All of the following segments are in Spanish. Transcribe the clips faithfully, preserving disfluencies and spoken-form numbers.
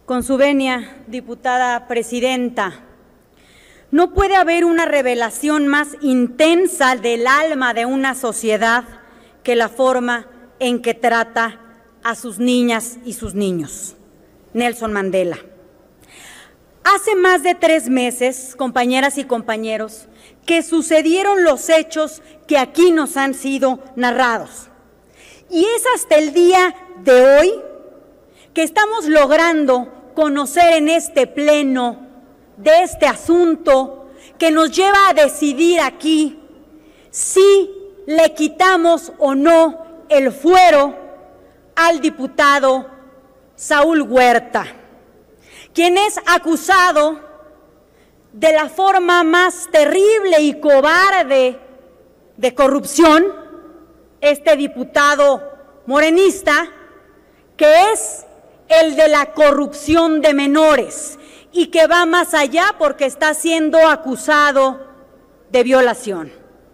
Con su venia, diputada presidenta, no puede haber una revelación más intensa del alma de una sociedad que la forma en que trata a sus niñas y sus niños. Nelson Mandela. Hace más de tres meses, compañeras y compañeros, que sucedieron los hechos que aquí nos han sido narrados. Y es hasta el día de hoy que estamos logrando conocer en este pleno de este asunto que nos lleva a decidir aquí si le quitamos o no el fuero al diputado Saúl Huerta, quien es acusado de la forma más terrible y cobarde de corrupción, este diputado morenista, que es el de la corrupción de menores y que va más allá porque está siendo acusado de violación.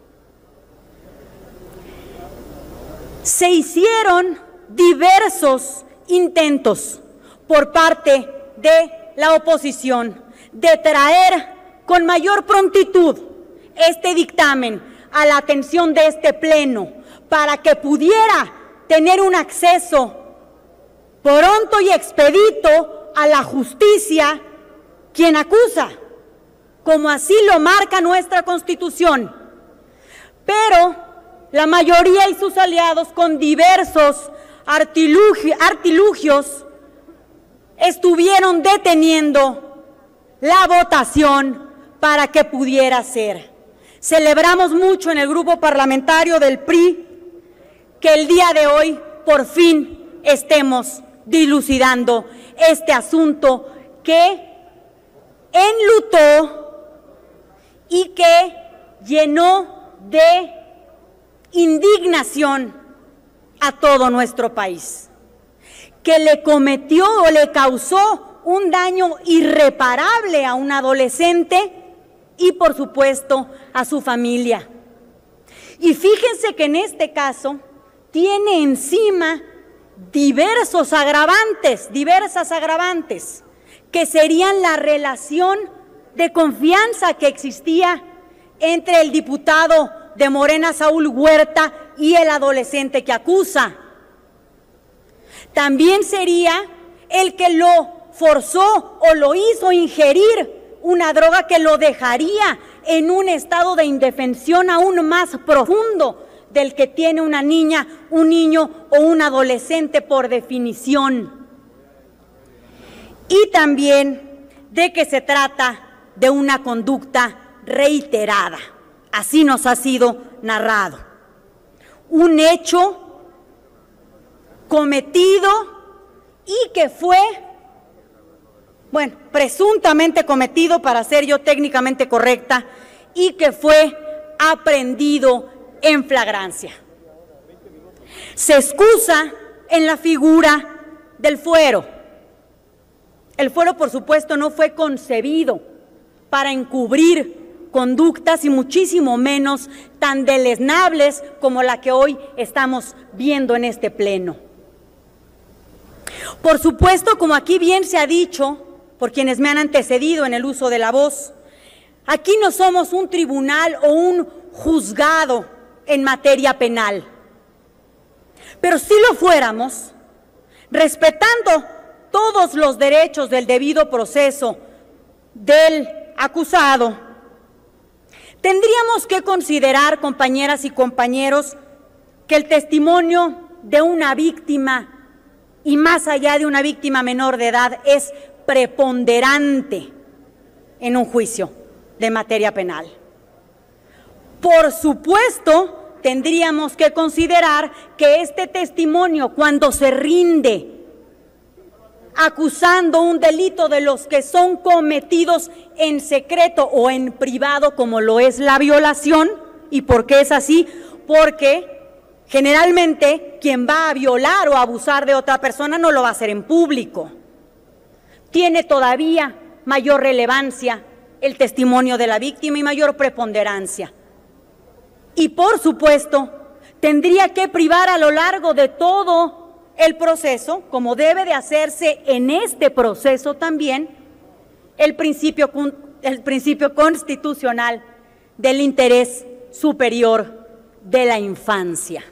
Se hicieron diversos intentos por parte de la oposición de traer con mayor prontitud este dictamen a la atención de este pleno para que pudiera tener un acceso pronto y expedito a la justicia quien acusa, como así lo marca nuestra Constitución. Pero la mayoría y sus aliados, con diversos artilugios, artilugios estuvieron deteniendo la votación para que pudiera ser. Celebramos mucho en el grupo parlamentario del P R I que el día de hoy por fin estemos dilucidando este asunto que enlutó y que llenó de indignación a todo nuestro país, que le cometió o le causó un daño irreparable a un adolescente y, por supuesto, a su familia. Y fíjense que en este caso tiene encima diversos agravantes, diversas agravantes, que serían la relación de confianza que existía entre el diputado de Morena, Saúl Huerta, y el adolescente que acusa. También sería el que lo forzó o lo hizo ingerir una droga que lo dejaría en un estado de indefensión aún más profundo del que tiene una niña, un niño o un adolescente por definición. Y también de que se trata de una conducta reiterada. Así nos ha sido narrado. Un hecho cometido y que fue, bueno, presuntamente cometido, para ser yo técnicamente correcta, y que fue aprendido en flagrancia. Se excusa en la figura del fuero. El fuero, por supuesto, no fue concebido para encubrir conductas y muchísimo menos tan deleznables como la que hoy estamos viendo en este pleno. Por supuesto, como aquí bien se ha dicho por quienes me han antecedido en el uso de la voz, aquí no somos un tribunal o un juzgado en materia penal, pero si lo fuéramos, respetando todos los derechos del debido proceso del acusado, tendríamos que considerar, compañeras y compañeros, que el testimonio de una víctima, y más allá de una víctima menor de edad, es preponderante en un juicio de materia penal. Por supuesto, tendríamos que considerar que este testimonio, cuando se rinde acusando un delito de los que son cometidos en secreto o en privado, como lo es la violación. ¿Y por qué es así? Porque generalmente quien va a violar o abusar de otra persona no lo va a hacer en público. Tiene todavía mayor relevancia el testimonio de la víctima y mayor preponderancia. Y por supuesto, tendría que privar a lo largo de todo el proceso, como debe de hacerse en este proceso también, el principio, el principio constitucional del interés superior de la infancia.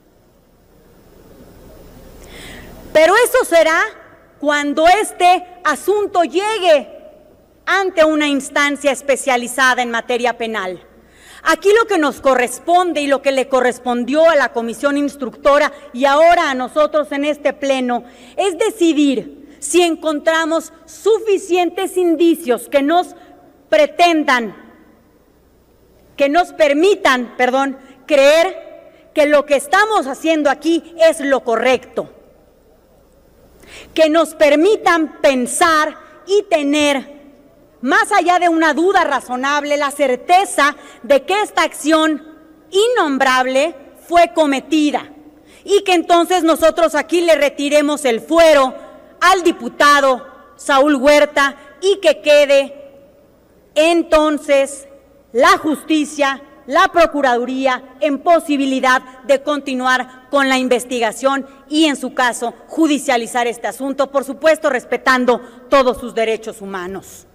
Pero eso será cuando este asunto llegue ante una instancia especializada en materia penal. Aquí lo que nos corresponde y lo que le correspondió a la comisión instructora y ahora a nosotros en este pleno es decidir si encontramos suficientes indicios que nos pretendan, que nos permitan, perdón, creer que lo que estamos haciendo aquí es lo correcto, que nos permitan pensar y tener, más allá de una duda razonable, la certeza de que esta acción innombrable fue cometida y que entonces nosotros aquí le retiremos el fuero al diputado Saúl Huerta y que quede entonces la justicia, la Procuraduría en posibilidad de continuar con la investigación y, en su caso, judicializar este asunto, por supuesto, respetando todos sus derechos humanos.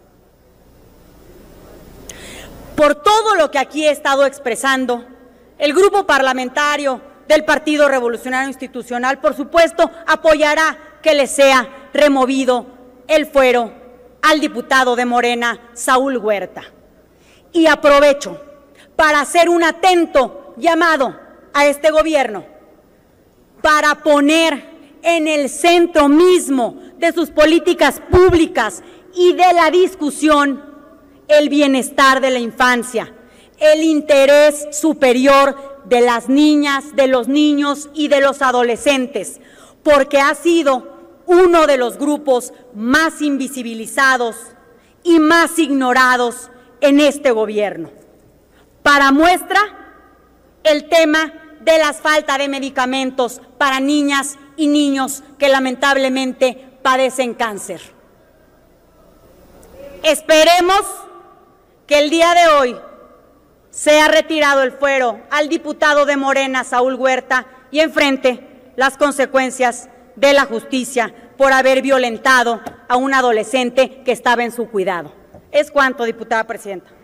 Por todo lo que aquí he estado expresando, el grupo parlamentario del Partido Revolucionario Institucional, por supuesto, apoyará que le sea removido el fuero al diputado de Morena, Saúl Huerta. Y aprovecho para hacer un atento llamado a este gobierno para poner en el centro mismo de sus políticas públicas y de la discusión el bienestar de la infancia, el interés superior de las niñas, de los niños y de los adolescentes, porque ha sido uno de los grupos más invisibilizados y más ignorados en este gobierno. Para muestra, el tema de la falta de medicamentos para niñas y niños que lamentablemente padecen cáncer. Esperemos que el día de hoy sea retirado el fuero al diputado de Morena, Saúl Huerta, y enfrente las consecuencias de la justicia por haber violentado a un adolescente que estaba en su cuidado. Es cuanto, diputada presidenta.